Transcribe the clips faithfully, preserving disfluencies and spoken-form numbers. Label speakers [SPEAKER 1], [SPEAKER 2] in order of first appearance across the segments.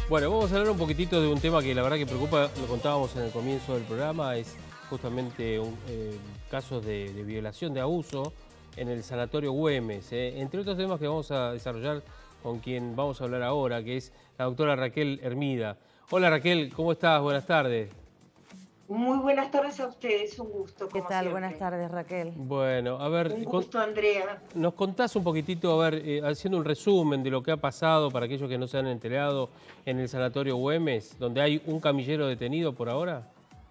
[SPEAKER 1] Bueno, vamos a hablar un poquitito de un tema que la verdad que preocupa, lo contábamos en el comienzo del programa, es justamente un, eh, casos de, de violación, de abuso en el Sanatorio Güemes, eh, entre otros temas que vamos a desarrollar con quien vamos a hablar ahora, que es la doctora Raquel Hermida. Hola Raquel, ¿cómo estás? Buenas tardes.
[SPEAKER 2] Muy buenas tardes a ustedes, un gusto,
[SPEAKER 3] ¿Qué
[SPEAKER 2] como
[SPEAKER 3] tal? Buenas
[SPEAKER 2] siempre.
[SPEAKER 3] tardes, Raquel.
[SPEAKER 1] Bueno, a ver,
[SPEAKER 2] Un
[SPEAKER 1] con-
[SPEAKER 2] gusto, Andrea.
[SPEAKER 1] nos contás un poquitito, a ver, eh, haciendo un resumen de lo que ha pasado para aquellos que no se han enterado en el Sanatorio Güemes, donde hay un camillero detenido por ahora.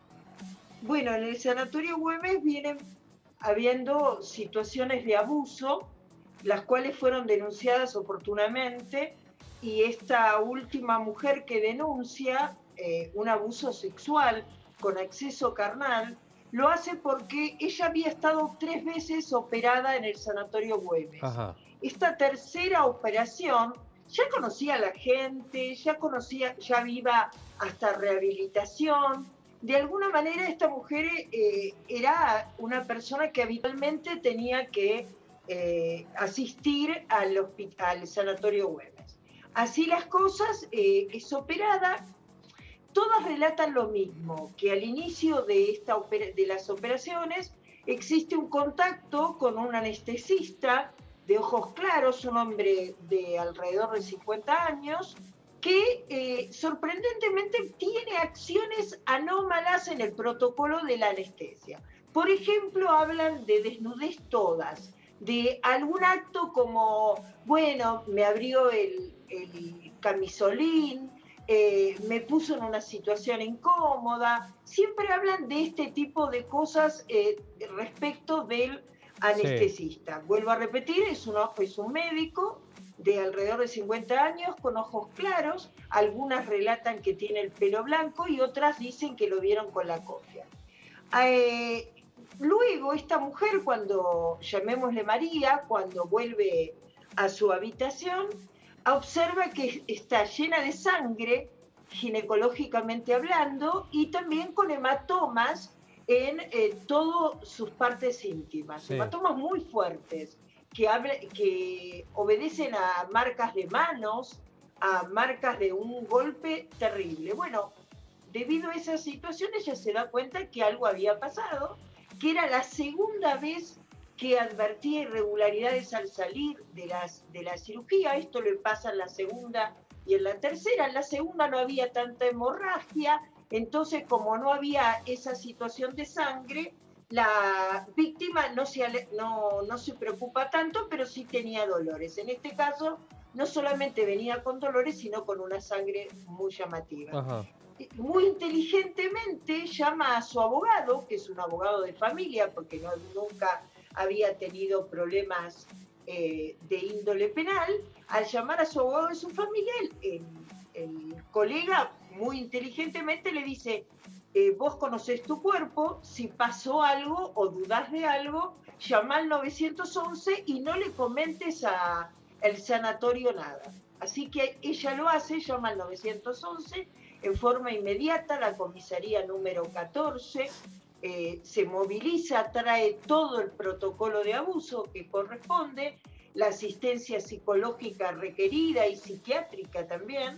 [SPEAKER 2] Bueno, en el Sanatorio Güemes vienen habiendo situaciones de abuso, las cuales fueron denunciadas oportunamente, y esta última mujer que denuncia eh, un abuso sexual con acceso carnal, lo hace porque ella había estado tres veces operada en el Sanatorio Güemes.
[SPEAKER 1] Ajá.
[SPEAKER 2] Esta tercera operación ya conocía a la gente, ya conocía, ya iba hasta rehabilitación. De alguna manera esta mujer eh, era una persona que habitualmente tenía que eh, asistir al, al Sanatorio Güemes. Así las cosas, eh, es operada. Todas relatan lo mismo, que al inicio de, esta de las operaciones existe un contacto con un anestesista de ojos claros, un hombre de alrededor de cincuenta años, que eh, sorprendentemente tiene acciones anómalas en el protocolo de la anestesia. Por ejemplo, hablan de desnudez todas, de algún acto como, bueno, me abrió el, el camisolín, eh, me puso en una situación incómoda. Siempre hablan de este tipo de cosas eh, respecto del anestesista. Sí. Vuelvo a repetir, es un, es un médico de alrededor de cincuenta años, con ojos claros. Algunas relatan que tiene el pelo blanco y otras dicen que lo vieron con la cofia. Eh, luego, esta mujer, cuando, llamémosle María, cuando vuelve a su habitación, observa que está llena de sangre, ginecológicamente hablando, y también con hematomas en eh, todas sus partes íntimas. Sí. Hematomas muy fuertes, que, hable, que obedecen a marcas de manos, a marcas de un golpe terrible. Bueno, debido a esa situación, ella se da cuenta que algo había pasado, que era la segunda vez que advertía irregularidades al salir de, las, de la cirugía. Esto le pasa en la segunda y en la tercera. En la segunda no había tanta hemorragia, entonces como no había esa situación de sangre, la víctima no se, no, no se preocupa tanto, pero sí tenía dolores. En este caso, no solamente venía con dolores, sino con una sangre muy llamativa.
[SPEAKER 1] Ajá.
[SPEAKER 2] Muy inteligentemente llama a su abogado, que es un abogado de familia, porque no, nunca había tenido problemas eh, de índole penal. Al llamar a su abogado de su familia, el, el, el colega muy inteligentemente le dice: eh, vos conocés tu cuerpo, si pasó algo o dudás de algo, llama al nueve once y no le comentes al sanatorio nada. Así que ella lo hace, llama al nueve once en forma inmediata. La comisaría número catorce eh, se moviliza, trae todo el protocolo de abuso que corresponde, la asistencia psicológica requerida y psiquiátrica también.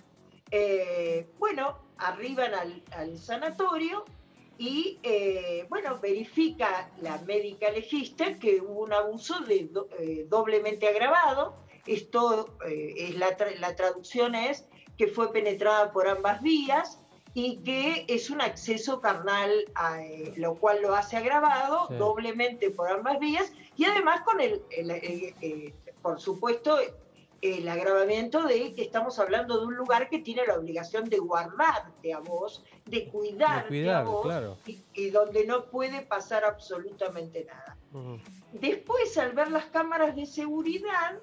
[SPEAKER 2] Eh, bueno, arriban al, al sanatorio y, eh, bueno, verifica la médica legista que hubo un abuso de do, eh, doblemente agravado. Esto, eh, es la, tra la traducción es que fue penetrada por ambas vías y que es un acceso carnal, eh, lo cual lo hace agravado, sí, doblemente por ambas vías, y además con el, el, el, el, el por supuesto, el agravamiento de que estamos hablando de un lugar que tiene la obligación de guardarte a vos, de cuidarte de cuidar, a vos, claro, y, y donde no puede pasar absolutamente nada. Uh-huh. Después, al ver las cámaras de seguridad,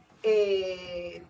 [SPEAKER 2] eh,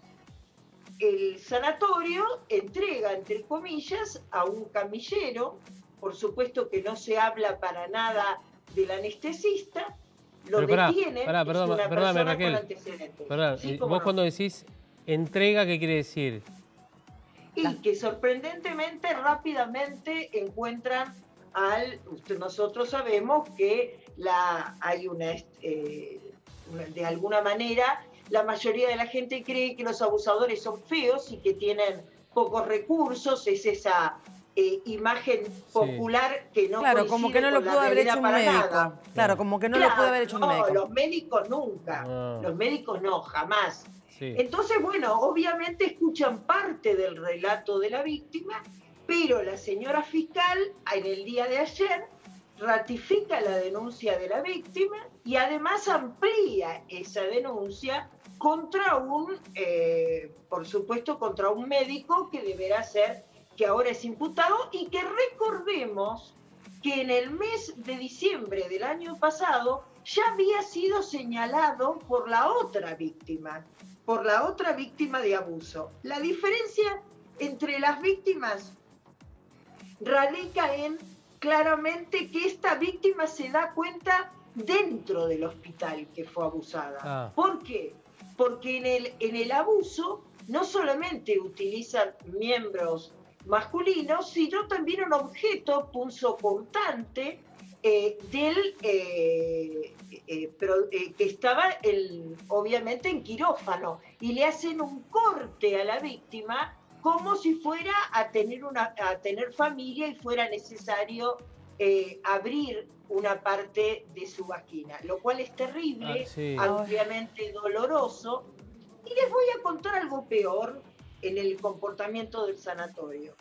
[SPEAKER 2] el sanatorio entrega, entre comillas, a un camillero. Por supuesto que no se habla para nada del anestesista. Lo
[SPEAKER 1] Pero pará,
[SPEAKER 2] detienen,
[SPEAKER 1] pará, perdón,
[SPEAKER 2] es una
[SPEAKER 1] perdóname,
[SPEAKER 2] persona
[SPEAKER 1] Raquel,
[SPEAKER 2] con antecedentes.
[SPEAKER 1] Perdón,
[SPEAKER 2] ¿Sí,
[SPEAKER 1] vos
[SPEAKER 2] no?
[SPEAKER 1] cuando decís entrega, ¿qué quiere decir?
[SPEAKER 2] Y que sorprendentemente, rápidamente encuentran al... Nosotros sabemos que la, hay una, eh, una... de alguna manera, la mayoría de la gente cree que los abusadores son feos y que tienen pocos recursos, es esa eh, imagen popular sí. que no
[SPEAKER 3] Claro, como que no lo pudo haber hecho un médico.
[SPEAKER 2] Nada.
[SPEAKER 3] Claro, como que no
[SPEAKER 2] claro,
[SPEAKER 3] lo pudo haber hecho
[SPEAKER 2] no,
[SPEAKER 3] un médico.
[SPEAKER 2] Los médicos nunca, no. los médicos no, jamás. Sí. Entonces, bueno, obviamente escuchan parte del relato de la víctima, pero la señora fiscal en el día de ayer ratifica la denuncia de la víctima y además amplía esa denuncia contra un, eh, por supuesto, contra un médico que deberá ser, que ahora es imputado, y que recordemos que en el mes de diciembre del año pasado ya había sido señalado por la otra víctima, por la otra víctima de abuso. La diferencia entre las víctimas radica en claramente que esta víctima se da cuenta dentro del hospital que fue abusada. Ah. ¿Por qué? Porque en el, en el abuso no solamente utilizan miembros masculinos, sino también un objeto punzocortante eh, del eh, eh, pero, eh, que estaba el, obviamente en quirófano, y le hacen un corte a la víctima como si fuera a tener, una, a tener familia y fuera necesario eh, abrir una parte de su vagina, lo cual es terrible, ah, sí. ampliamente doloroso. Y les voy a contar algo peor en el comportamiento del sanatorio.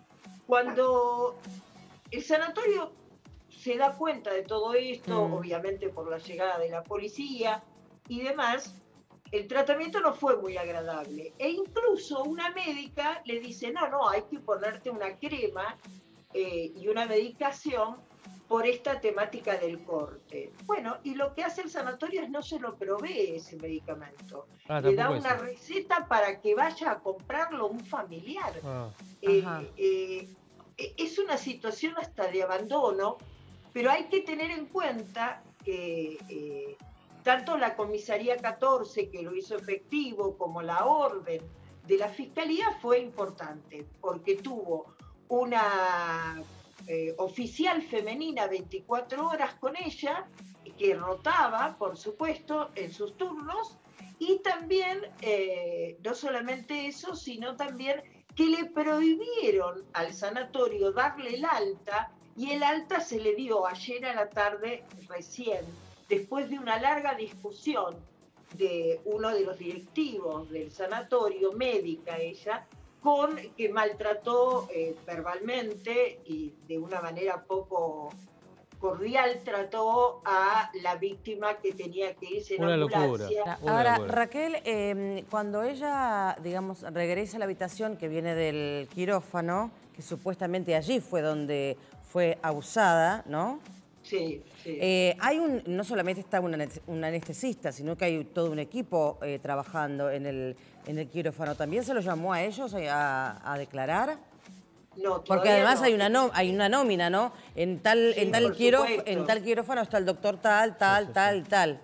[SPEAKER 2] Cuando el sanatorio se da cuenta de todo esto, mm. obviamente por la llegada de la policía y demás, el tratamiento no fue muy agradable. E incluso una médica le dice, no, no, hay que ponerte una crema eh, y una medicación por esta temática del corte. Bueno, y lo que hace el sanatorio es no se lo provee ese medicamento. Ah, le da una eso. receta para que vaya a comprarlo un familiar. Ah. Eh, eh, es una situación hasta de abandono, pero hay que tener en cuenta que eh, tanto la comisaría catorce, que lo hizo efectivo, como la orden de la fiscalía fue importante, porque tuvo una eh, oficial femenina veinticuatro horas con ella, que rotaba, por supuesto, en sus turnos, y también, eh, no solamente eso, sino también que le prohibieron al sanatorio darle el alta, y el alta se le dio ayer a la tarde recién, después de una larga discusión de uno de los directivos del sanatorio, médica ella, con que maltrató eh, verbalmente y de una manera poco cordial trató a la víctima que tenía que irse en
[SPEAKER 1] una
[SPEAKER 2] ambulancia.
[SPEAKER 1] Locura.
[SPEAKER 3] Ahora,
[SPEAKER 1] una locura.
[SPEAKER 3] Raquel, eh, cuando ella, digamos, regresa a la habitación que viene del quirófano, que supuestamente allí fue donde fue abusada, ¿no?
[SPEAKER 2] Sí, sí.
[SPEAKER 3] Eh, hay un, no solamente está un, un anestesista, sino que hay todo un equipo eh, trabajando en el, en el quirófano. ¿También se los llamó a ellos a, a declarar?
[SPEAKER 2] No,
[SPEAKER 3] porque además
[SPEAKER 2] no.
[SPEAKER 3] hay una no, hay una nómina, ¿no? En tal, sí, en tal quiróf, en tal quirófano está el doctor tal, tal, sí, sí, tal, sí. tal.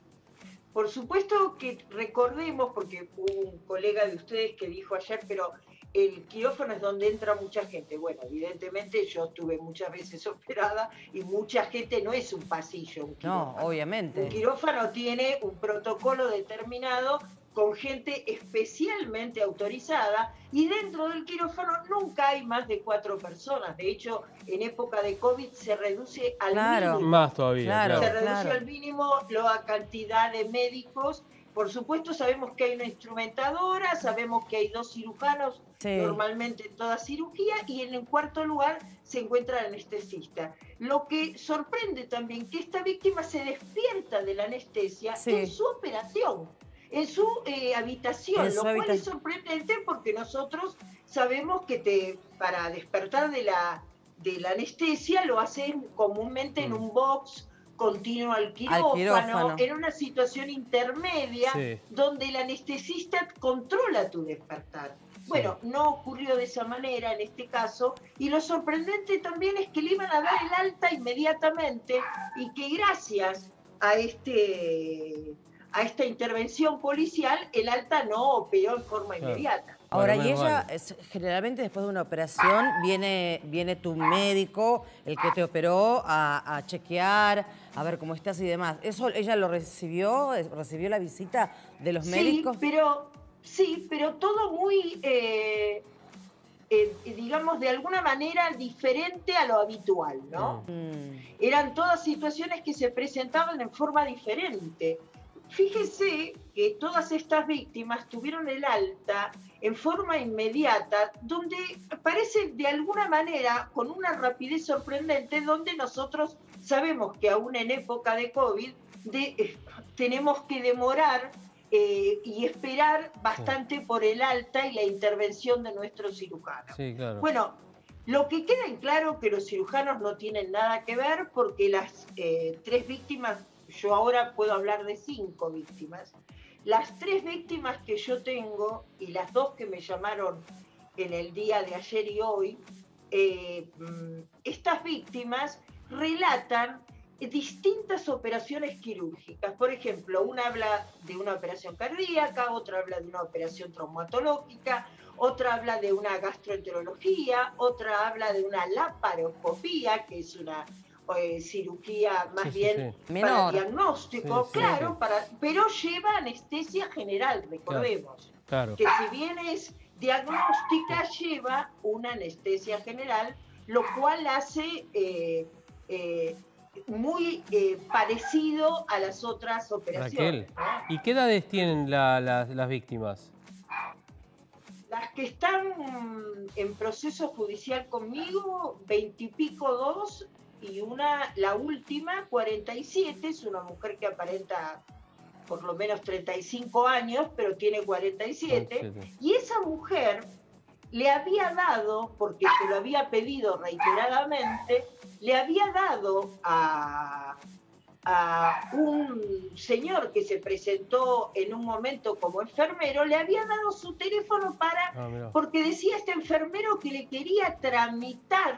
[SPEAKER 2] Por supuesto que recordemos, porque hubo un colega de ustedes que dijo ayer, pero el quirófano es donde entra mucha gente. Bueno, evidentemente yo estuve muchas veces operada y mucha gente no es un pasillo, un quirófano.
[SPEAKER 3] No, obviamente.
[SPEAKER 2] Un quirófano tiene un protocolo determinado con gente especialmente autorizada, y dentro del quirófano nunca hay más de cuatro personas. De hecho, en época de COVID se reduce al
[SPEAKER 3] claro.
[SPEAKER 2] mínimo.
[SPEAKER 1] Más todavía.
[SPEAKER 2] Claro,
[SPEAKER 1] claro.
[SPEAKER 2] Se reduce
[SPEAKER 3] claro.
[SPEAKER 2] al mínimo la cantidad de médicos. Por supuesto, sabemos que hay una instrumentadora, sabemos que hay dos cirujanos sí. normalmente en toda cirugía, y en el cuarto lugar se encuentra el anestesista. Lo que sorprende también que esta víctima se despierta de la anestesia sí. en su operación, en su eh, habitación, en lo su cual habitación. Es sorprendente porque nosotros sabemos que te, para despertar de la, de la anestesia lo hacen comúnmente mm. en un box continuo al quirófano, al quirófano, en una situación intermedia sí. donde el anestesista controla tu despertar. Sí. Bueno, no ocurrió de esa manera en este caso, y lo sorprendente también es que le iban a dar el alta inmediatamente, y que gracias a este a esta intervención policial el alta no operó en forma claro. inmediata.
[SPEAKER 3] Ahora, bueno, y ella, vale. generalmente después de una operación, viene, viene tu médico, el que te operó, a, a chequear, a ver cómo estás y demás. ¿Eso ella lo recibió? ¿Recibió la visita de los
[SPEAKER 2] sí,
[SPEAKER 3] médicos?
[SPEAKER 2] Pero, sí, pero todo muy, eh, eh, digamos, de alguna manera diferente a lo habitual, ¿no?
[SPEAKER 3] Mm.
[SPEAKER 2] Eran todas situaciones que se presentaban en forma diferente. Fíjese que todas estas víctimas tuvieron el alta en forma inmediata, donde parece de alguna manera, con una rapidez sorprendente, donde nosotros sabemos que aún en época de COVID de, eh, tenemos que demorar eh, y esperar bastante sí. por el alta y la intervención de nuestros cirujanos.
[SPEAKER 1] Sí, claro.
[SPEAKER 2] Bueno, lo que queda en claro que los cirujanos no tienen nada que ver porque las eh, tres víctimas, yo ahora puedo hablar de cinco víctimas, las tres víctimas que yo tengo y las dos que me llamaron en el día de ayer y hoy, eh, estas víctimas relatan distintas operaciones quirúrgicas. Por ejemplo, una habla de una operación cardíaca, otra habla de una operación traumatológica, otra habla de una gastroenterología, otra habla de una laparoscopía, que es una eh, cirugía más sí, bien sí, sí. para Menor. diagnóstico, sí, claro, sí, sí. Para, pero lleva anestesia general, recordemos.
[SPEAKER 1] Claro, claro.
[SPEAKER 2] Que si bien es diagnóstica, lleva una anestesia general, lo cual hace eh, eh, muy eh, parecido a las otras operaciones.
[SPEAKER 1] Raquel, ¿no? ¿Y qué edades tienen la, la, las víctimas?
[SPEAKER 2] Las que están en proceso judicial conmigo, veintipico dos, y una, la última, cuarenta y siete, es una mujer que aparenta por lo menos treinta y cinco años, pero tiene cuarenta y siete, y esa mujer le había dado, porque se lo había pedido reiteradamente, le había dado a, a un señor que se presentó en un momento como enfermero, le había dado su teléfono para, ah, porque decía este enfermero que le quería tramitar,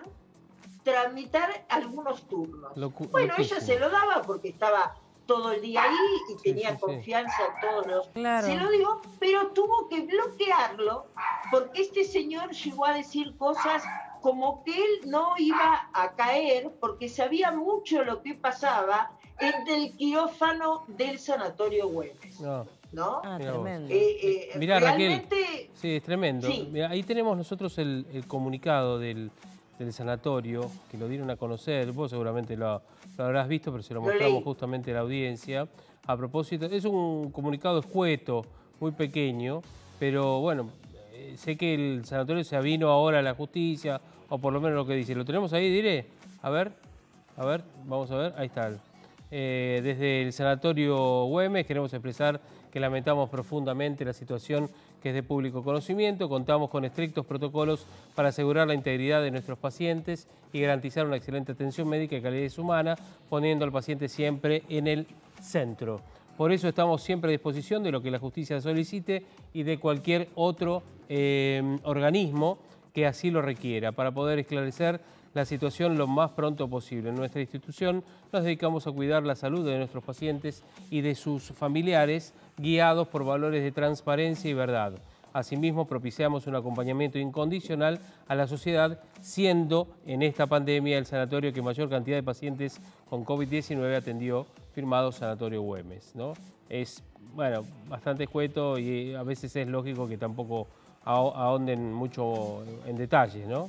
[SPEAKER 2] tramitar algunos turnos. Locu bueno, loquísimo. Ella se lo daba porque estaba todo el día ahí y sí, tenía sí, confianza sí. en todos los... Claro. Se lo digo, pero tuvo que bloquearlo porque este señor llegó a decir cosas como que él no iba a caer porque sabía mucho lo que pasaba en el quirófano del Sanatorio Güemes. No. ¿No?
[SPEAKER 3] Ah, tremendo.
[SPEAKER 1] Eh, eh, Mirá, realmente... Raquel, sí, es tremendo. Sí. Mirá, ahí tenemos nosotros el, el comunicado del, del sanatorio, que lo dieron a conocer, vos seguramente lo, lo habrás visto, pero se lo, lo mostramos leí. justamente a la audiencia. A propósito, es un comunicado escueto, muy pequeño, pero bueno, eh, sé que el sanatorio se avino ahora a la justicia, o por lo menos lo que dice. ¿Lo tenemos ahí, diré? A ver, a ver, vamos a ver, ahí está. Eh, desde el Sanatorio Güemes queremos expresar que lamentamos profundamente la situación que es de público conocimiento. Contamos con estrictos protocolos para asegurar la integridad de nuestros pacientes y garantizar una excelente atención médica y calidad humana, poniendo al paciente siempre en el centro. Por eso estamos siempre a disposición de lo que la justicia solicite y de cualquier otro eh, organismo que así lo requiera, para poder esclarecer la situación lo más pronto posible. En nuestra institución nos dedicamos a cuidar la salud de nuestros pacientes y de sus familiares, guiados por valores de transparencia y verdad. Asimismo, propiciamos un acompañamiento incondicional a la sociedad, siendo en esta pandemia el sanatorio que mayor cantidad de pacientes con COVID diecinueve atendió, firmado Sanatorio Güemes, ¿no? Es, bueno, bastante escueto y a veces es lógico que tampoco ahonden mucho en detalles, ¿no?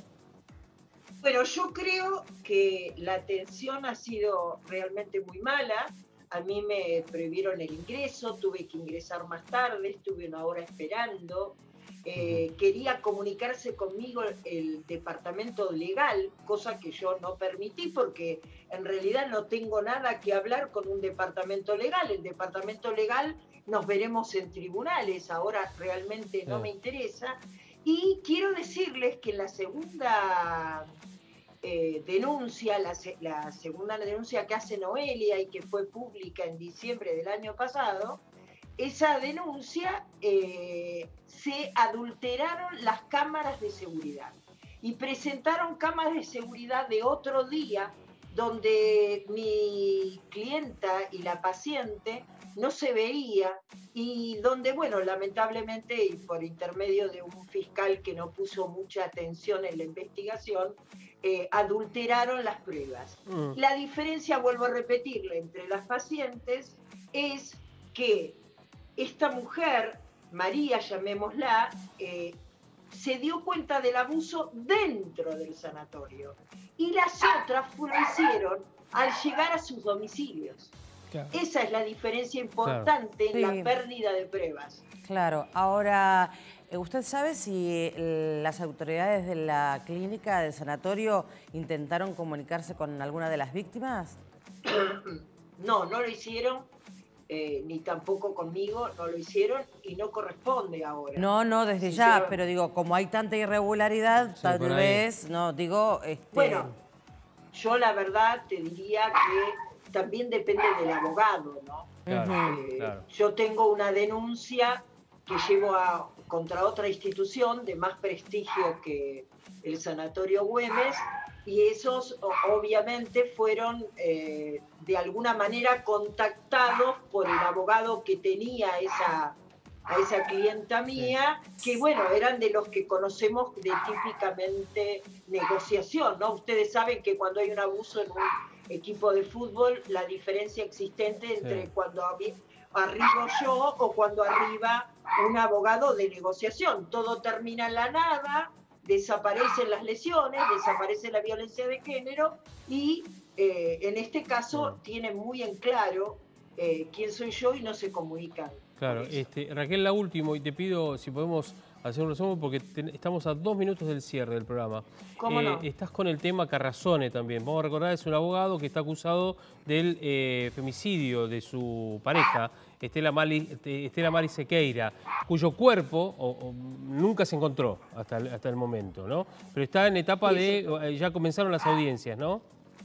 [SPEAKER 2] Bueno, yo creo que la atención ha sido realmente muy mala. A mí me prohibieron el ingreso, tuve que ingresar más tarde, estuve una hora esperando. Eh, quería comunicarse conmigo el departamento legal, cosa que yo no permití porque en realidad no tengo nada que hablar con un departamento legal. El departamento legal nos veremos en tribunales, ahora realmente no me interesa. Y quiero decirles que la segunda eh, denuncia, la, la segunda denuncia que hace Noelia y que fue pública en diciembre del año pasado, esa denuncia eh, se adulteraron las cámaras de seguridad y presentaron cámaras de seguridad de otro día donde mi clienta y la paciente no se veía y donde, bueno, lamentablemente y por intermedio de un fiscal que no puso mucha atención en la investigación, eh, adulteraron las pruebas. Mm. La diferencia, vuelvo a repetirle, entre las pacientes es que esta mujer, María, llamémosla, eh, se dio cuenta del abuso dentro del sanatorio y las otras lo hicieron al llegar a sus domicilios. Claro. Esa es la diferencia importante, claro, en sí. la pérdida de pruebas.
[SPEAKER 3] Claro, ahora, ¿usted sabe si las autoridades de la clínica, del sanatorio, intentaron comunicarse con alguna de las víctimas?
[SPEAKER 2] No, no lo hicieron, eh, ni tampoco conmigo, no lo hicieron y no corresponde ahora.
[SPEAKER 3] No, no, desde
[SPEAKER 2] sí,
[SPEAKER 3] ya,
[SPEAKER 2] pero,
[SPEAKER 3] pero digo, como hay tanta irregularidad, sí, tal vez, no, digo... Este...
[SPEAKER 2] Bueno, yo la verdad te diría que también depende del abogado, ¿no?
[SPEAKER 1] Claro,
[SPEAKER 2] eh,
[SPEAKER 1] claro.
[SPEAKER 2] Yo tengo una denuncia que llevo a, contra otra institución de más prestigio que el Sanatorio Güemes, y esos obviamente fueron eh, de alguna manera contactados por el abogado que tenía esa, a esa clienta mía, sí. que bueno, eran de los que conocemos de típicamente negociación, ¿no? Ustedes saben que cuando hay un abuso en un equipo de fútbol, la diferencia existente entre sí. cuando arribo yo o cuando arriba un abogado de negociación. Todo termina en la nada, desaparecen las lesiones, desaparece la violencia de género y eh, en este caso sí. tienen muy en claro eh, quién soy yo y no se comunican.
[SPEAKER 1] Claro, este, Raquel, la última, y te pido si podemos hacer un resumen porque te, estamos a dos minutos del cierre del programa.
[SPEAKER 2] ¿Cómo
[SPEAKER 1] eh,
[SPEAKER 2] no?
[SPEAKER 1] Estás con el tema Carrazzone también. Vamos a recordar, es un abogado que está acusado del eh, femicidio de su pareja, Estela Mari, Estela Mari Sequeira, cuyo cuerpo o, o, nunca se encontró hasta el, hasta el momento, ¿no? Pero está en etapa sí, de... Eh, ya comenzaron las audiencias, ¿no?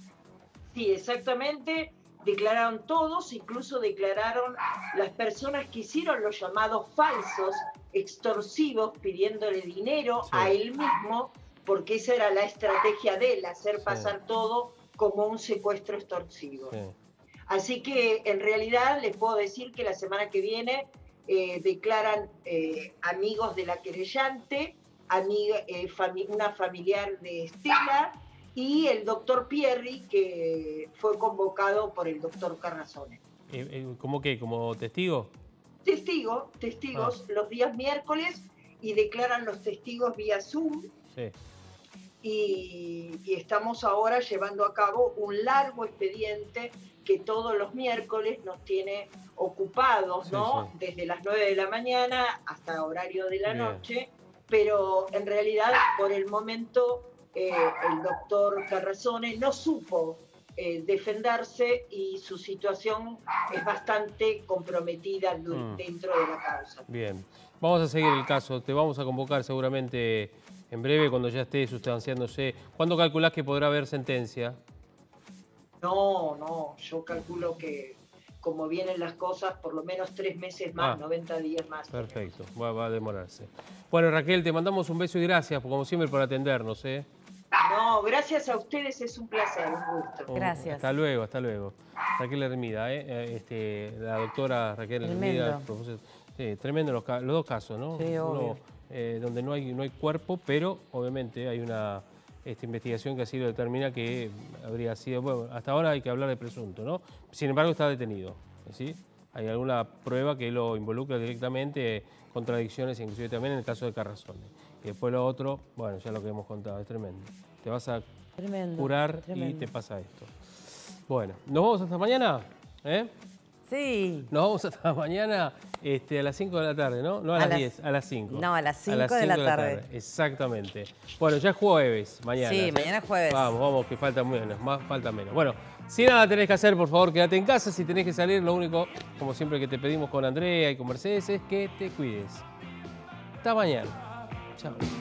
[SPEAKER 2] Sí, exactamente. Declararon todos, incluso declararon las personas que hicieron los llamados falsos, extorsivos, pidiéndole dinero sí. a él mismo, porque esa era la estrategia de él, hacer sí. pasar todo como un secuestro extorsivo. Sí. Así que en realidad les puedo decir que la semana que viene eh, declaran eh, amigos de la querellante, amiga, eh, fami una familiar de Estela, y el doctor Pierri, que fue convocado por el doctor Carrazzone.
[SPEAKER 1] ¿Cómo qué? ¿Como testigo?
[SPEAKER 2] Testigo, testigos, ah. los días miércoles, y declaran los testigos vía Zoom.
[SPEAKER 1] Sí.
[SPEAKER 2] Y, y estamos ahora llevando a cabo un largo expediente que todos los miércoles nos tiene ocupados, sí, ¿no? Sí. Desde las nueve de la mañana hasta horario de la Bien. noche, pero en realidad por el momento... Eh, el doctor Carrazzone no supo eh, defenderse y su situación es bastante comprometida mm. dentro de la causa.
[SPEAKER 1] Bien, vamos a seguir el caso, te vamos a convocar seguramente en breve cuando ya esté sustanciándose. ¿Cuándo calculás que podrá haber sentencia?
[SPEAKER 2] No, no, yo calculo que como vienen las cosas, por lo menos tres meses más, ah, noventa días más.
[SPEAKER 1] Perfecto, va, va a demorarse. Bueno, Raquel, te mandamos un beso y gracias, como siempre, por atendernos, ¿eh?
[SPEAKER 2] No, gracias a ustedes, es un placer, un gusto.
[SPEAKER 3] Gracias.
[SPEAKER 1] Hasta luego, hasta luego. Raquel Hermida, ¿eh? Este, la doctora Raquel Hermida. Profesor, sí, tremendo los, los dos casos, ¿no?
[SPEAKER 3] Sí, obvio.
[SPEAKER 1] Uno, eh, donde no hay, no hay cuerpo, pero obviamente hay una esta investigación que ha sido determina que habría sido... Bueno, hasta ahora hay que hablar de presunto, ¿no? Sin embargo, está detenido, ¿sí? Hay alguna prueba que lo involucra directamente, contradicciones, inclusive también en el caso de Carrazzone. Y después lo otro, bueno, ya lo que hemos contado, es tremendo. Te vas a tremendo, curar tremendo. Y te pasa esto. Bueno, ¿nos vamos hasta mañana? ¿Eh?
[SPEAKER 3] Sí.
[SPEAKER 1] Nos vamos hasta mañana este, a las cinco de la tarde, ¿no? No a, a las, las diez, a las cinco.
[SPEAKER 3] No, a las cinco, a las cinco de, la de la tarde. tarde.
[SPEAKER 1] Exactamente. Bueno, ya es jueves, mañana.
[SPEAKER 3] Sí, ¿sí? Mañana es jueves.
[SPEAKER 1] Vamos, vamos, que falta menos, más falta menos. Bueno, si nada tenés que hacer, por favor, quédate en casa. Si tenés que salir, lo único, como siempre que te pedimos con Andrea y con Mercedes, es que te cuides. Hasta mañana. Chao.